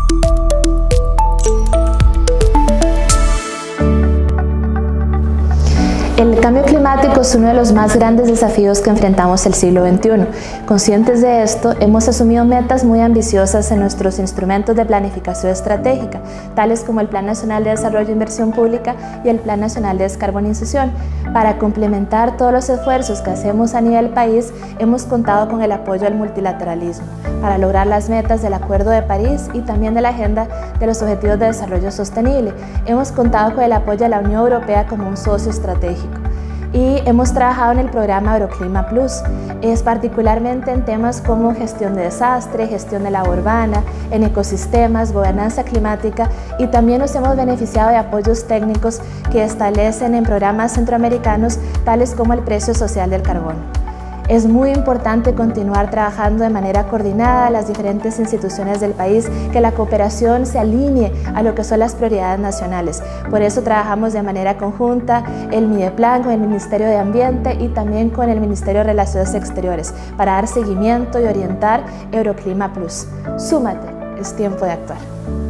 El cambio climático es uno de los más grandes desafíos que enfrentamos el siglo XXI. Conscientes de esto, hemos asumido metas muy ambiciosas en nuestros instrumentos de planificación estratégica, tales como el Plan Nacional de Desarrollo e Inversión Pública y el Plan Nacional de Descarbonización. Para complementar todos los esfuerzos que hacemos a nivel país, hemos contado con el apoyo al multilateralismo para lograr las metas del Acuerdo de París y también de la Agenda de los Objetivos de Desarrollo Sostenible. Hemos contado con el apoyo de la Unión Europea como un socio estratégico. Y hemos trabajado en el programa Agroclima Plus, particularmente en temas como gestión de desastre, gestión del agua urbana, en ecosistemas, gobernanza climática, y también nos hemos beneficiado de apoyos técnicos que establecen en programas centroamericanos tales como el precio social del carbono. Es muy importante continuar trabajando de manera coordinada las diferentes instituciones del país, que la cooperación se alinee a lo que son las prioridades nacionales. Por eso trabajamos de manera conjunta el Mideplan con el Ministerio de Ambiente y también con el Ministerio de Relaciones Exteriores para dar seguimiento y orientar Agroclima Plus. Súmate, es tiempo de actuar.